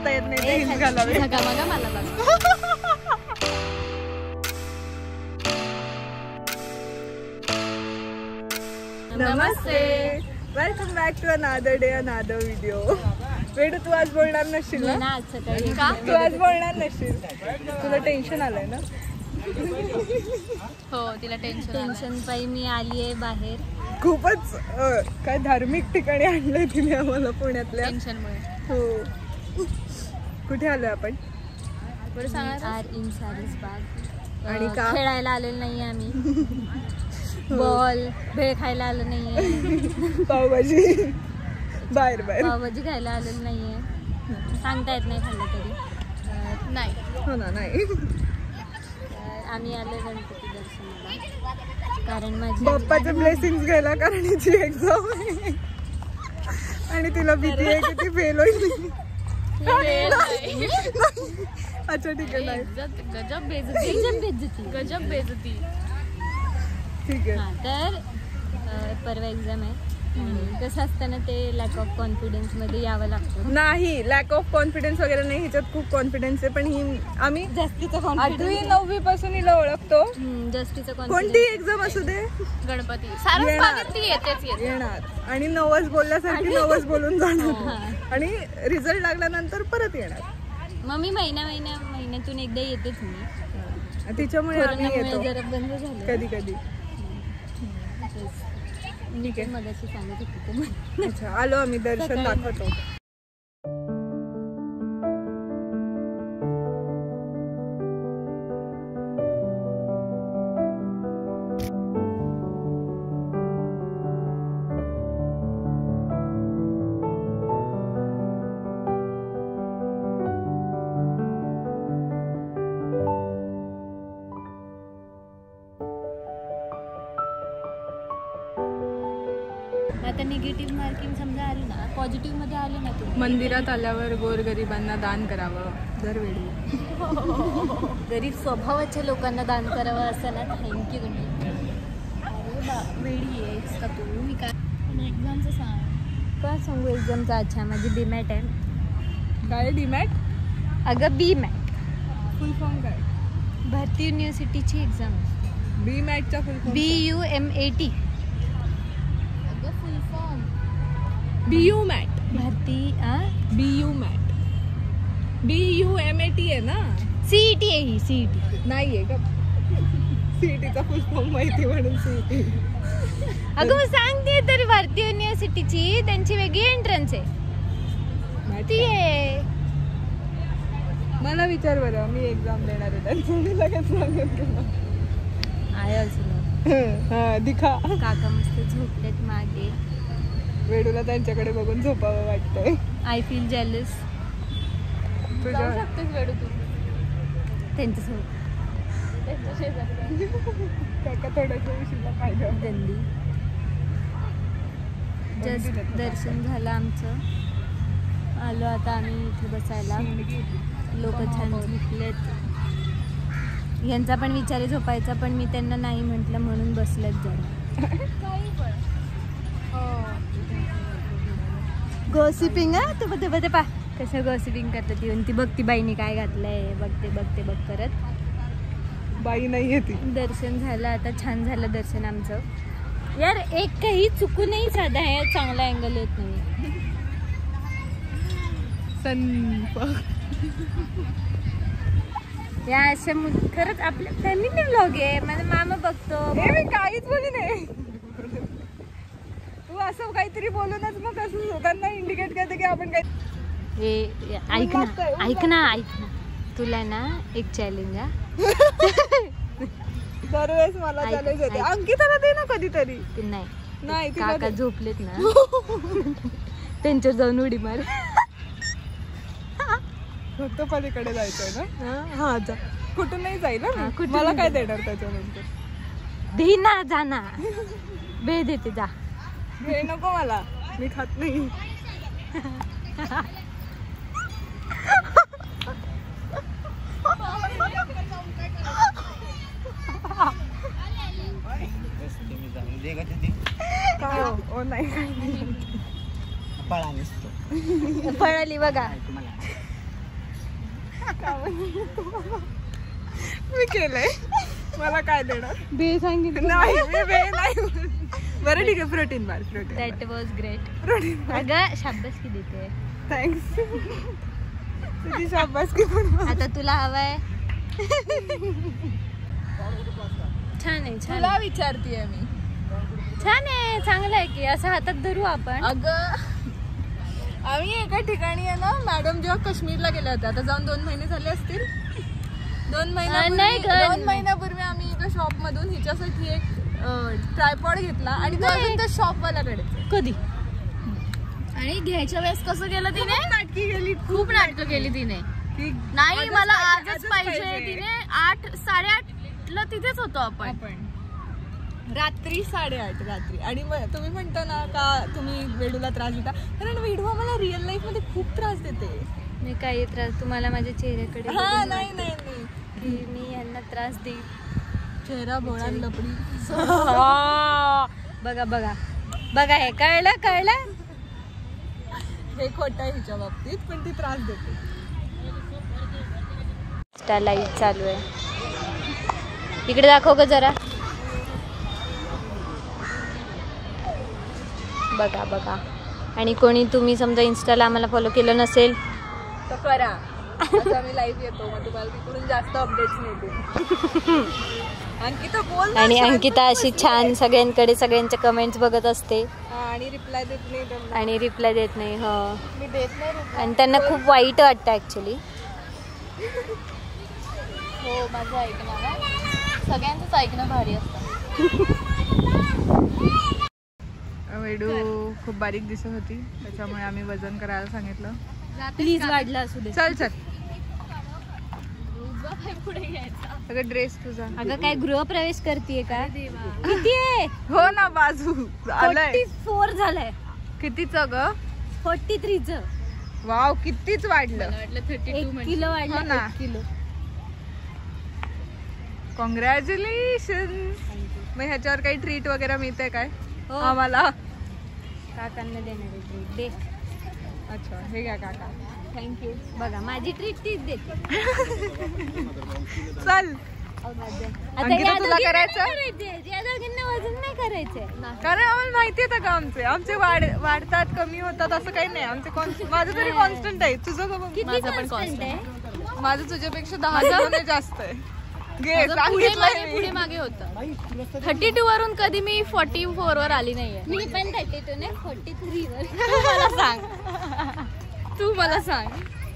करता येत नाही ते हिंज घालावे. नमस्ते, welcome back to another day another video. वेडू तू आज बोलणार नसशील ना? तू आज बोलणार नसशील, तुला टेन्शन आलंय ना? हो, तिला टेन्शन पायी मी आली आहे बाहेर. खूपच काय धार्मिक ठिकाणी आणलंय तिने आम्हाला पुण्यातल्या टेन्शनमुळे. हो, कुठे आलोय आपण? बरं सांगा. आर इन सारीज बाग. आणि का खेळायला आलेलो नाही आम्ही. बॉल भेळ खायला आलो नाहीये. पावभाजी बाहेर पावभाजी खायला आलेलो नाहीये. सांगता येत नाही खाल्लं तरी. नाही हो ना. नाही, आम्ही आलो गणपती दर्शनाला कारण माझी बाप्पाचे ब्लेसिंग्स घ्यायला, कारण हिची एक्झाम आहे आणि तिला भीती आहे की ती फेल होईल. अच्छा ठीक आहे. गजब बेइज्जती. ठीक आहे. तर परवा एक्झाम आहे आणि कसं असतं ना, ते लॅक ऑफ कॉन्फिडन्स मध्ये यावं लागतं. नाही, लॅक ऑफ कॉन्फिडन्स वगैरे नाही, ह्याच्यात खूप कॉन्फिडन्स आहे. पण ही आम्ही जास्तीचा 8वी 9वी पासून हिला ओळखतो. जास्तीचा कोणती एक्झाम असू दे, गणपती येणार आणि नवस बोलल्यासारखी नवस बोलून जाणार आणि रिझल्ट लागल्यानंतर परत येणार. मग मी महिन्यातून एकदा येतेच मी. तिच्यामुळे आम्ही येतो जरा बंद झालं कधी कधी. ठीक आहे, मगाशी सांगत होती. अच्छा, आलो आम्ही, दर्शन दाखवतो. आता निगेटिव्ह मार्किंग समजा आली ना, पॉझिटिव्ह मध्ये आली ना तुम्ही. मंदिरात आल्यावर गोरगरिबांना दान करावं दरवेळी. गरीब स्वभावाच्या लोकांना दान करावं असं ना. थँक्यू तुम्ही. अरे वेळी आहेस का तू? मी काय एक्झामचं काय सांगू? एक्झामचा अच्छा माझी बीमॅट आहे. काय डीमॅट? अगं बीमॅट फुल फॉर्म काय? भारती युनिव्हर्सिटीची एक्झाम. बीमॅटचा full form BUMAT. BUMAT. Bharati BUMAT. BUMAT आहे ना? CET आहे ही. CET नाहीये का? CETचा फुल फॉर्म माहिती म्हणून CET. अगं मग सांगते तरी, भारती युनिव्हर्सिटीची त्यांची वेगळी एंट्रन्स आहे. माहिती आहे मला? विचार बरं, मी एक्झाम देणार आहे त्यांचं, मी लगेच सांगेन तुला. आहे अजून दिखा. काका मस्त झोपलेत मागे. वेडूला त्यांच्याकडे बघून झोपावं वाटतंय. I feel jealous. तुझ्या वेडू तू त्यांच्यासोबत. काका थोडंसं उशिरा पाहिजे. गंदी. जस्ट दर्शन झालं आमचं. आलो आता आम्ही इथे बसायला. लोक छान झोपलेत. यांचा पण विचार आहे झोपायचा, पण मी त्यांना नाही म्हटलं म्हणून बसलेत जरा. गॉसिपिंग आहे तू. बघते पा कसं गॉसिपिंग करतात येऊन. ती बघती बाईने काय घातलंय, बघते बघ करत. बाई नाही ती. दर्शन झालं आता, छान झालं दर्शन आमचं. यार एक काही चुकूनही साधा आहे, चांगला अँगल येत नाही. या अशा खरंच आपल्या फॅमिली व्लॉग आहे. माझा मामा बघतो. मी काहीच बोलू नाही. तू असं काहीतरी बोलूनच मग असं त्यांना इंडिकेट करते की आपण काही. ऐक ना तुला ना एक चॅलेंज आहे. दरवेळेस मला चॅलेंज येते. अंकिताला दे ना कधीतरी. नाही काका झोपलेत ना, त्यांच्यावर जाऊन उडी मार. फक्त पलीकडे जायचंय ना? हा जा. कुठून नाही जाईल ना. मला काय देणार त्याच्यानंतर? दे ना, जा ना. बे देते जा. हे नको मला, मी खात नाही. पळाली बघा. मी केलंय, मला काय देणार? बे सांगितलं नाही मी नाही. बरं ठीक आहे, protein bar. That was great. Protein. अगं शाबासकी देते. थँक्स. तुझी शाबासकी पण. आता तुला हवाय? छान आहे, छान. तुला विचारतीये मी. छान आहे, चांगलं आहे की असं हातात धरू आपण. अगं आम्ही एका ठिकाणी आहे ना, मॅडम जेव्हा काश्मीरला गेल्या होत्या, आता जाऊन 2 महिने झाले असतील. 2 महिन्यापूर्वी आम्ही एका शॉप मधून हिच्यासाठी एक ट्रायपॉड घेतला आणि तो अजून त्या शॉपवाल्याकडे. कधी? आणि घ्यायच्या वेळेस कसं केलं तिने? नाटकी गेली, खूप नाटकं केली तिने. नाही मला आजच पाहिजे. तिने 8-8:30ला तिथेच होतो आपण रात्री 8:30 रात्री. आणि तुम्ही म्हणता ना का तुम्ही वेडूला त्रास देता, कारण वेडू आम्हाला रिअल लाईफ मध्ये खूप त्रास देते. मी काही त्रास तुम्हाला माझ्या चेहऱ्याकडे? हा नाही की मी यांना त्रास देईन. चेहरा भोळा लपडी. बघा बघा बघा, हे कळलं. हे खोटं आहे हिच्या बाबतीत, पण ती त्रास देते. लाईट चालू आहे. इकडे दाखव ग जरा. बघा बघा. आणि कोणी तुम्ही समजा इन्स्टाला आम्हाला फॉलो केलं नसेल तर करा. आम्ही लाईव्ह येतो, मग तुम्हाला तिकडून जास्त अपडेट्स मिळतील. अंकिता बोल. आणि अंकिता अशी छान सगळ्यांकडे सगळ्यांच्या कमेंट्स बघत असते आणि रिप्लाय देत नाही. हो, मी देत नाही. आणि त्यांना खूप वाईट वाटतं ऍक्च्युली. हो, माझं ऐकणं सगळ्यांचंच ऐकणं भारी असतं. वेडू खूप बारीक दिसत होती, त्याच्यामुळे आम्ही वजन करायला सांगितलं. प्लीज वाढला असू दे. चल सगळं ड्रेस तुझा. अगं काय गृहप्रवेश करतीये का? किती आहे? हो ना, बाजू आलाय. 44 झालंय. कितीच ग? 43च. वाव, कितीच वाढलं. 1 किलो वाढलं. हो ना. 1 किलो. कॉंग्रॅच्युलेशन. मग ह्याच्यावर काही ट्रीट वगैरे मिळते काय हो. आम्हाला? काकांना देणार आहे ट्रीट. दे. अच्छा, हे घ्या काका. थँक्यू. बघा माझी ट्रीट तीच देते. चल. अंकिता, तुला करायचं? या दोघींना वजन नाही करायचंय. कारण आम्हाला माहिती आहे का आमचे वाढतात कमी होतात असं काही नाही. आमचे माझं तरी कॉन्स्टंट आहे. तुझं का? माझं पण कॉन्स्टंट आहे. माझं तुझ्यापेक्षा 10 किलो जास्त आहे. पुढे मागे होतं. 32 वरून कधी मी 44 वर आली नाहीये. मी पण 32 नाही, 43 वर. तू मला सांग.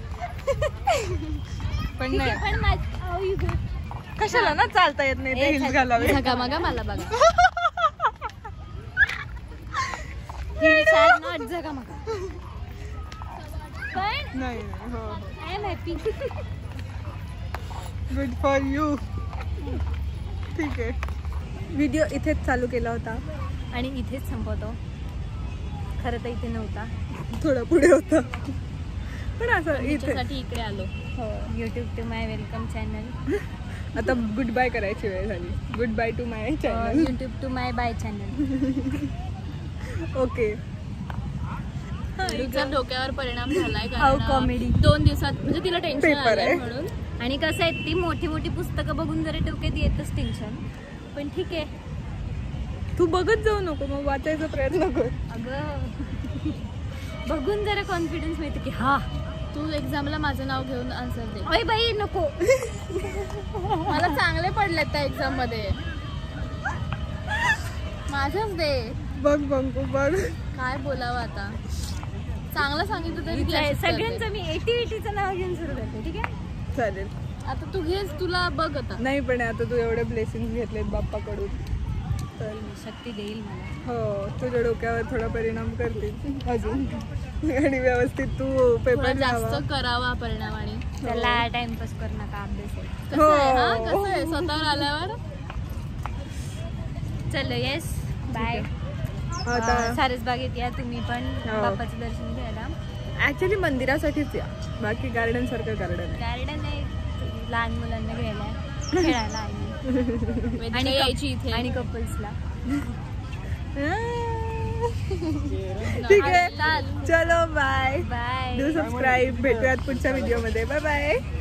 पण नाही, पण कशाला ना चालता येत नाही ते हिल्स घालावे. झगा मागा मला बघा. नॉट जगा मग. पण नाही. हो, I am happy. Good for you. ठीक आहे, व्हिडिओ इथेच चालू केला होता आणि इथेच संपवतो. खरं तर इथे नव्हता, थोडा पुढे होता, पण असं इथे इकडे आलो. हो. YouTube to my welcome channel. आता गुड बाय करायची वेळ झाली. Good bye to my channel. YouTube to my bye channel. Okay. तिचा डोक्यावर परिणाम झालाय हाऊ कॉमेडी. 2 दिवसात म्हणजे तिला टेन्शन पेपर आहे आलंय म्हणून. आणि कसं आहे, ती मोठी मोठी पुस्तकं बघून जरा डोक्यात येतच टेन्शन. पण ठीक आहे, तू बघत जाऊ नको, मग वाचायचा प्रयत्न कर. अगं बघून जरा कॉन्फिडन्स मिळते की हा. तू एक्झामला माझं नाव घेऊन आन्सर दे. ओय बाई नको. मला चांगले पडलेत त्या एक्झाम मध्ये. माझ्याच दे. बघ बघ काय बोलावं आता. चांगलं सांगितलं तरी सगळ्यांचं मी 80-80चं नाव घेऊन सुरू करते. ठीक आहे, चालेल. आता तू घेस, तुला बघ आता. नाही, पण आता तू एवढे ब्लेसिंग घेतलेत बाप्पाकडून, तर शक्ती देईल मला. हो, तुझ्या डोक्यावर थोडा परिणाम करतील अजून. आणि व्यवस्थित तू पेपर जास्त करावा परिणामाने. त्याला टाइमपास कर नका, अभ्यास आहे. कसं आहे, हा कसं आहे स्वतःवर आल्यावर. चलो, येस, बाय. आता सारसबागेत या तुम्ही पण हो. बाप्पाचं दर्शन घ्यायला. ऍक्च्युली मंदिरासाठीच या, बाकी गार्डन सारखं गार्डन आहे. गार्डन आहे लहान मुलांना घ्यायला, खेळायला आणि यायची इथे आणि कपल्सला. ठीक आहे, चलो बाय. बाय. Do subscribe. भेटूयात पुढच्या व्हिडिओ मध्ये. Bye bye.